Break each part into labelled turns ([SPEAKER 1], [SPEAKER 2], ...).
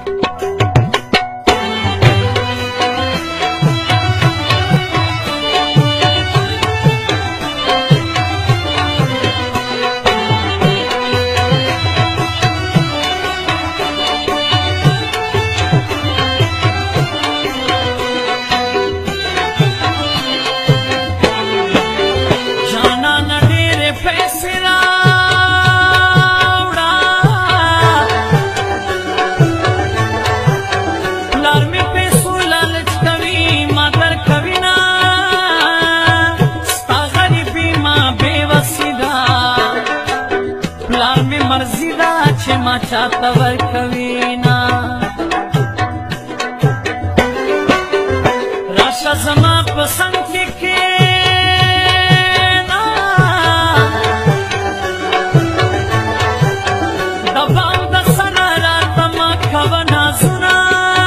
[SPEAKER 1] چاته ورکوي نه راشه زما په څنګ کې کښېنه د بام د سره راته مه کوه نازونه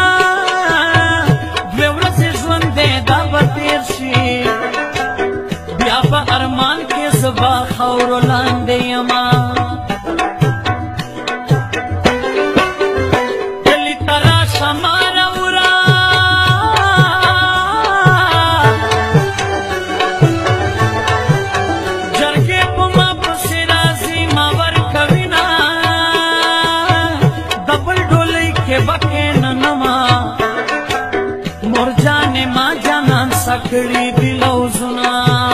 [SPEAKER 1] دوې ورځې ژوند دی دا به تېر شي بیا په ارمان کې زه به خاورو لاندې یمه کړي دي لوزونه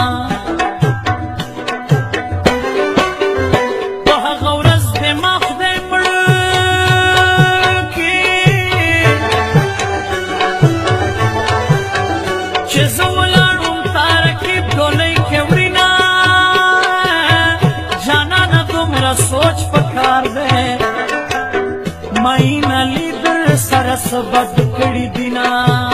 [SPEAKER 1] په هغه ورځ دې ما خدای مړ کړي چې زه ولاړم تا رقیب ډولۍ کې وړینه جانانه دومره سوچ پکار دی مینه لیدل سره څه بد کړي دي نه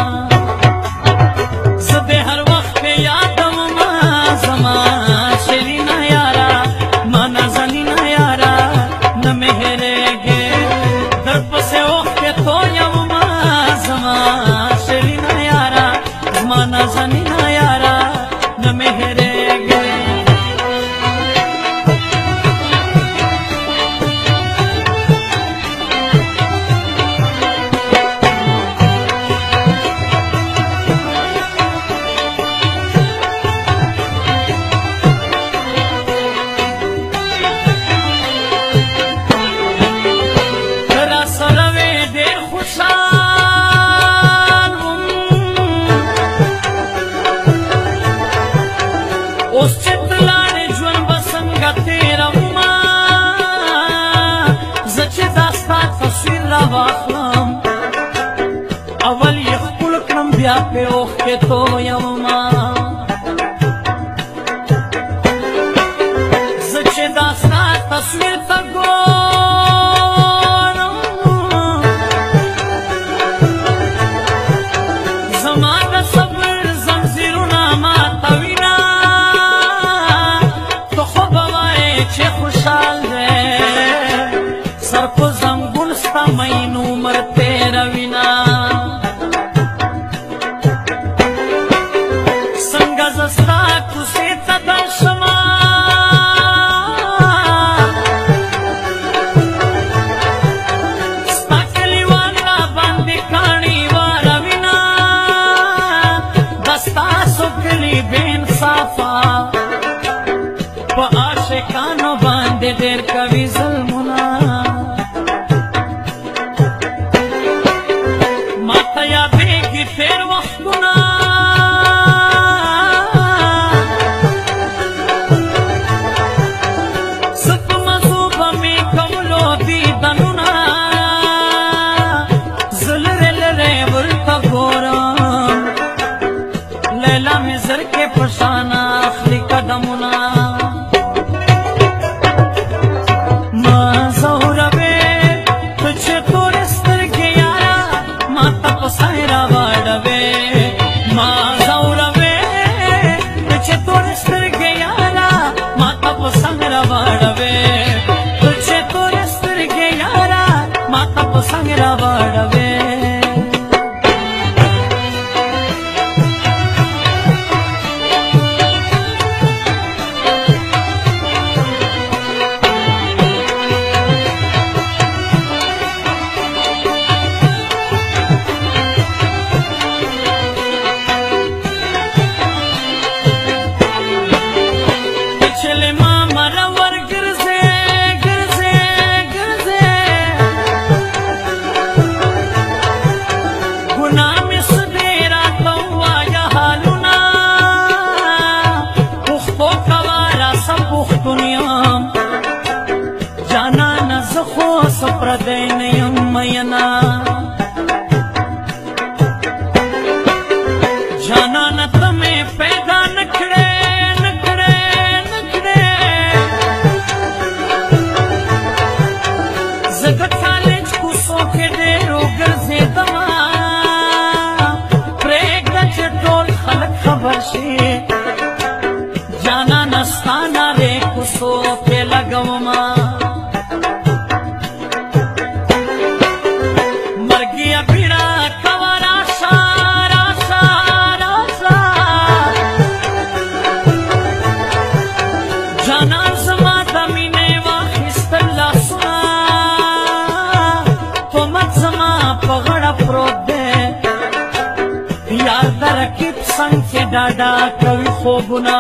[SPEAKER 1] اول یې ښکل کړم بیا پرې اوښکې تویومه زه چې دا ستا تصویر ته ګورم زما د صبر زنځیرونه ماتوینه ته خو به وایې چې خوشحال دی سر په زنګون ستا مین عمر تېروینه په عاشقانو باندې ډېر کوي ظلمونه ماته یادېږي تېر وختونه زه په مزو به مې کولو دیدنونه زه لرې لرې ورته ګورم لیلا مې زرکې په شانه اخلي قدمونه مینا جانانا تمہیں پیدا نکڑے نکڑے نکڑے زگت کالج کوسو کے ڈیرو گرزے دما پریگ دچ ٹول خلق خبر شی جانانا ستانا رے کوسو کے لگوما संख्य डाडा कवि खोबुना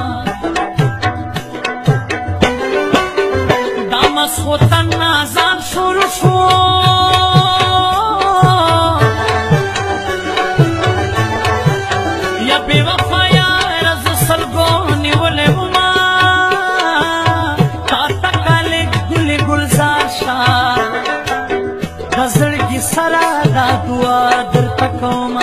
[SPEAKER 1] दामस होता नाजान शुरू शो या बेवफाया रज सलगोनी वले उमा ताता काले गुल गुलजार शाह गजल की सरा दा दुआ दर तकौमा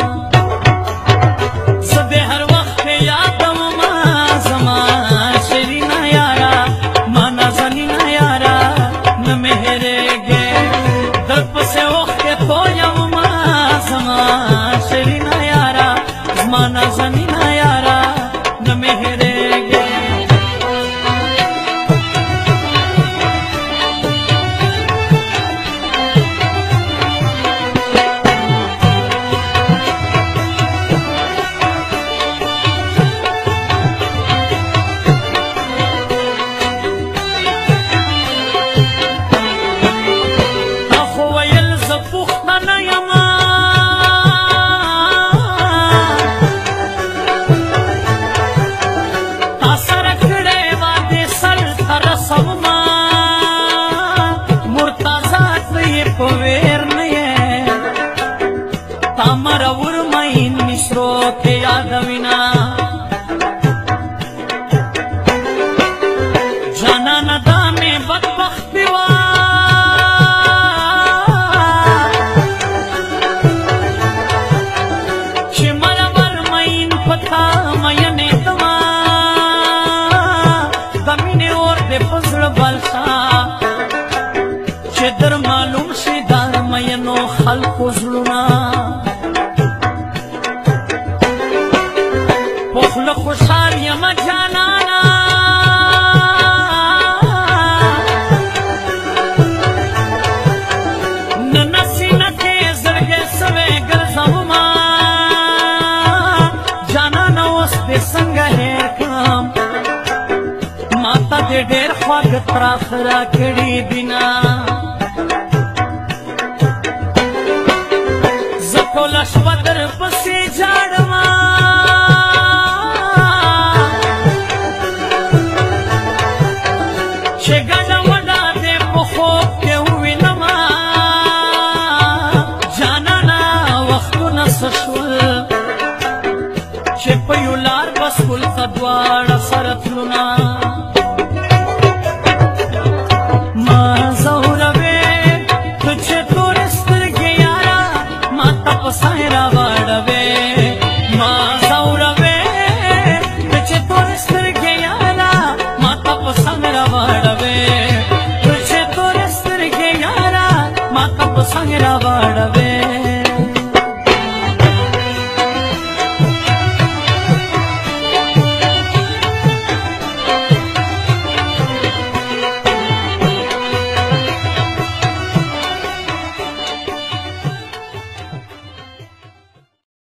[SPEAKER 1] چدر معلوم شي دار مینو خلق زلونا پخل خوشحال یم جانانا ننسینه کې زړګی سوی ګرځوما جانانا اوس دې څنګه هېر کړم ماته دې ډېر خواږه تراخ راکړي دینا شپه در پسې جاړما چې ګډه وډه دې په خوب کې ووینما جانانا وختونه څه شول چې په یو لار به سکول ته دواړه